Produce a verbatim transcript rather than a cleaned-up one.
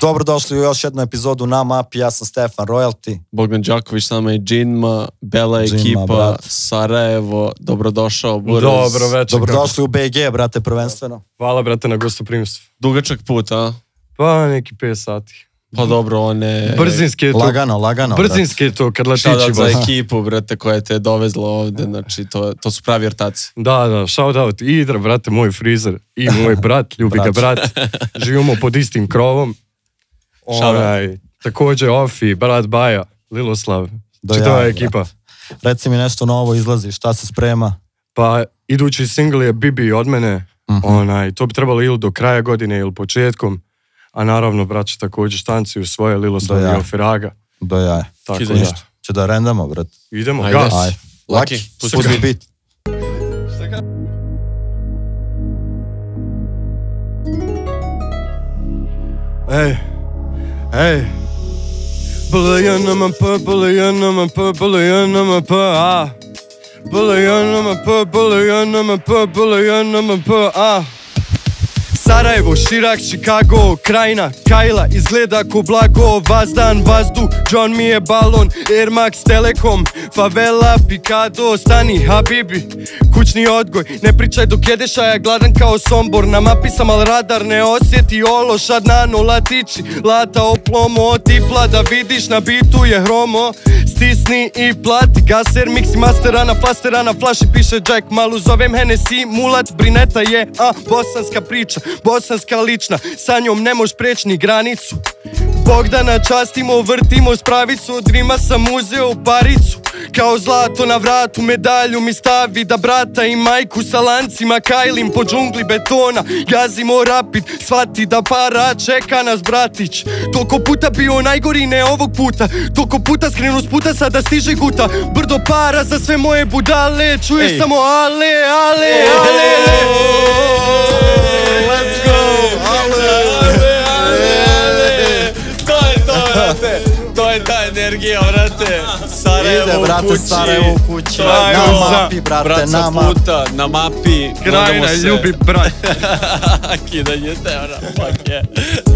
Dobrodošli u još jednu epizodu Na mapi, ja sam Stefan Royalty. Bogdan Đaković, nama je Džinma, Bela Džinma, ekipa, brat. Sarajevo, dobrodošao Buraz. Dobro večer. Dobrodošli u B G, brate, prvenstveno. Hvala, brate, na gostoprimstvu. Dugačak put, a? Pa neki pet sati. Pa dobro, one... Brzinski je to. Lagano, lagano. Brzinski je to, kad letići. Shoutout za baš. ekipu, brate, koja te je dovezla ovde, znači, to, to su pravi ortaci. Da, da, shout out. Idra, brate, moj frizer. I moj brat, ljubi ga brat. Živimo pod istim krovom. Onaj, također Ofi, brat Baja, Liloslav. Čitava ekipa. Reci mi nešto novo izlazi, šta se sprema? Pa idući single je Bibi od mene. Uh-huh. Onaj, to bi trebalo ili do kraja godine ili početkom. A naravno, braće, također štanciju svoje, Liloslav i Ofiraga. Do jaja. Tako Ide. nešto. Če da rendamo, brat? Idemo, Ajde. gas. Aj. Laki, pusti pusti beat. beat. Ej, ej. Bulejana p, bulejana p, bulejana p, a. Bulejana p, bulejana p, bulejana p, a. Sarajevo, Širak, Chicago, Krajina, Kajla, izgleda ko blago, Vazdan, Vazdu, John mi je balon, Air Max, Telekom, Favela, Picado, stani, Habibi, kućni odgoj, ne pričaj dok jedeš, a ja gladan kao Sombor, na mapi sam al radar, ne osjeti ološ, Adnano, latići, lata oplomo, tipla da vidiš, na bitu je hromo, stisni i plati, gaser, mix i mastera, na flastera, na flaši piše Jack, malu zovem Hennessy, mulat, brineta je, a, bosanska priča, bosanska lična, sa njom ne moš preći ni granicu. Bogdana častimo, vrtimo s pravicu, od Rima sam uzeo paricu. Kao zlato na vratu, medalju mi stavi da brata i majku sa lancima kajlim po džungli betona. Gazimo rapid, shvati da para čeka nas bratić. Toliko puta bio najgori, ne ovog puta. Toliko puta skrenu s puta, sada stiže guta. Brdo para za sve moje budale, čuješ Ej. samo ale, ale, ale. Let's go! Ale, ale, ale! To je to, brate! To je ta energija, brate! Sarajevo Ide, brate, u kući! Sarajevo u kući! To je Na to. mapi, brate, Brat na sa mapi! puta, na mapi! Krajina, ljubi brat. Kidanje tevra, fuck yeah!